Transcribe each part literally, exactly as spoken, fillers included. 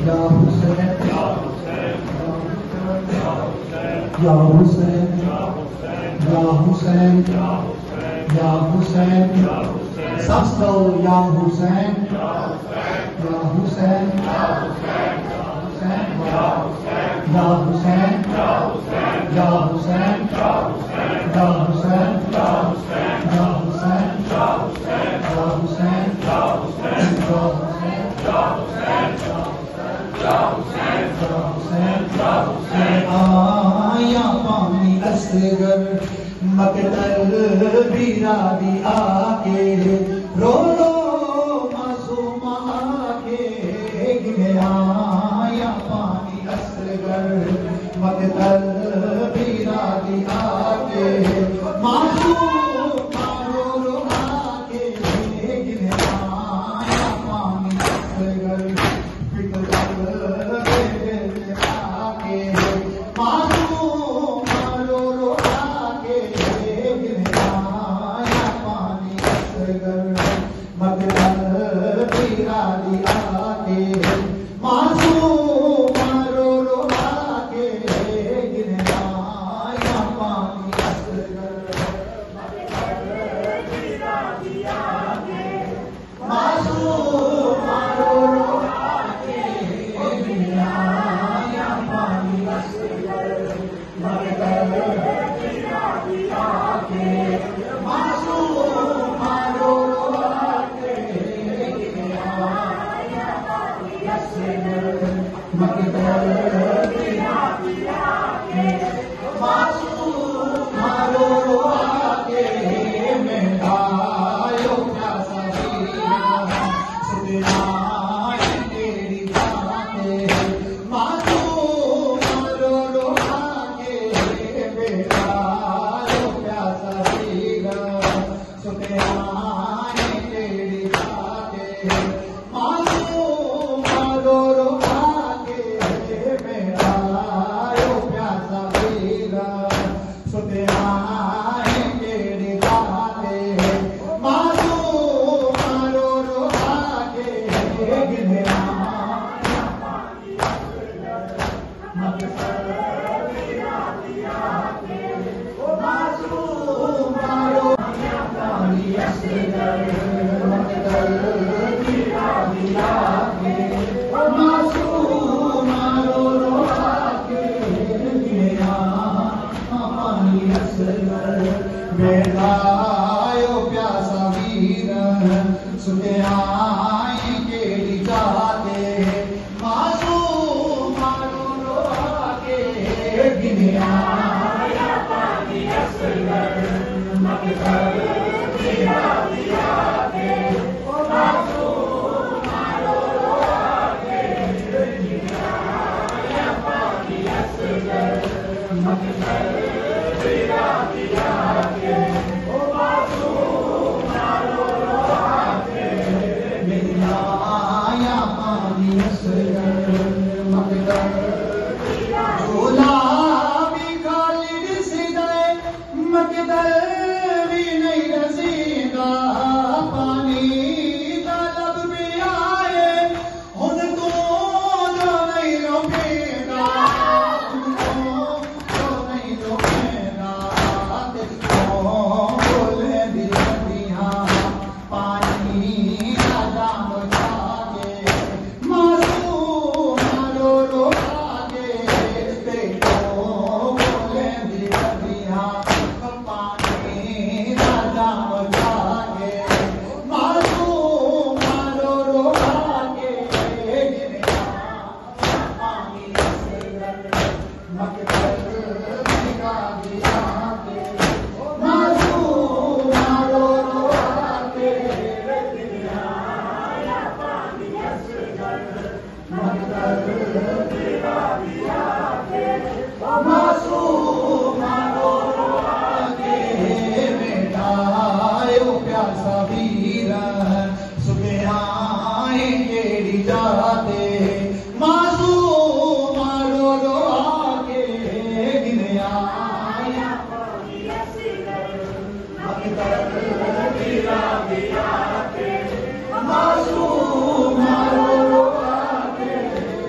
या हुसैन या हुसैन या हुसैन या हुसैन सबको या हुसैन या हुसैन या हुसैन या हुसैन या हुसैन या हुसैन या हुसैन या हुसैन आया पानी असगर मकतल बिरादी आके रो रो मासूम आके गिने आया पानी असगर मकतल बिरादी आके मासूम रो रो आके गिने आया पानी असगर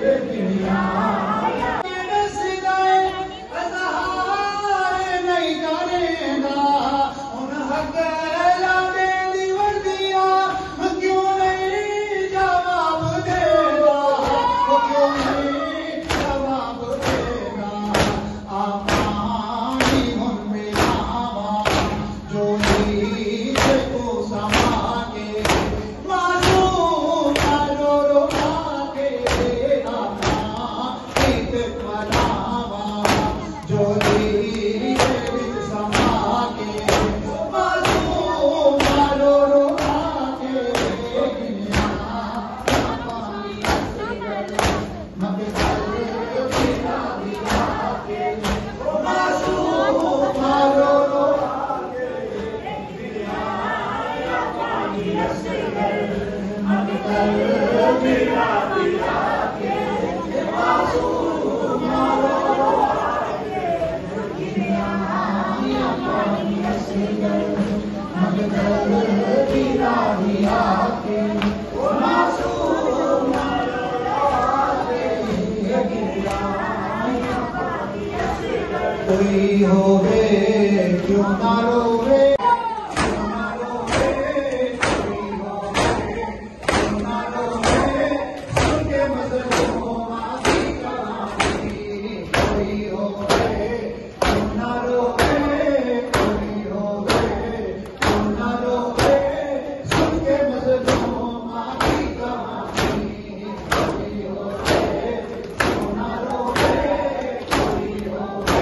कोई होवे क्यों ना रोवे, क्यों ना रोवे, कोई होवे क्यों ना रोवे, सुन के मज़लूमां की कहानी। कोई होवे क्यों ना रोवे, कोई होवे क्यों ना रोवे, सुन के मज़लूमां की कहानी। कोई होवे क्यों ना रोवे, कोई होवे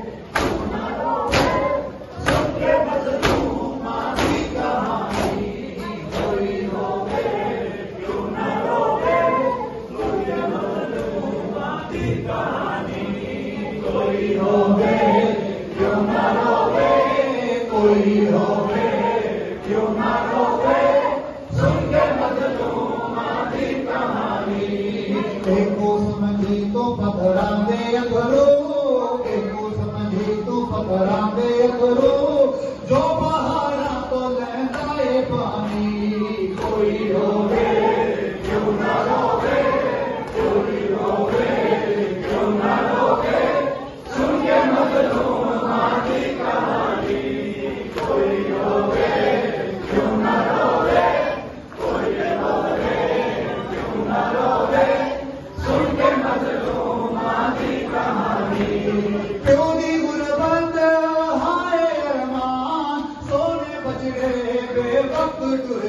कोई होवे क्यों ना रोवे, कोई होवे क्यों ना रोवे, सुन के मज़लूमां की कहानी। एको समझी तो पकड़ांदे अगरो, एको समझी तो पकड़ांदे अगरो, जो बहारा तो लहंदा है पानी। कोई होवे क्यों ना रोवे, कोई होवे क्यों ना रोवे, सुन के मज़लूमां की कहानी। कोई होवे क्यों ना रोवे, कोई होवे क्यों ना रोवे, सुन के मज़लूमां की कहानी। प्यो दी गुरबत हाय अरमान, सोने बजड़े बेवक्त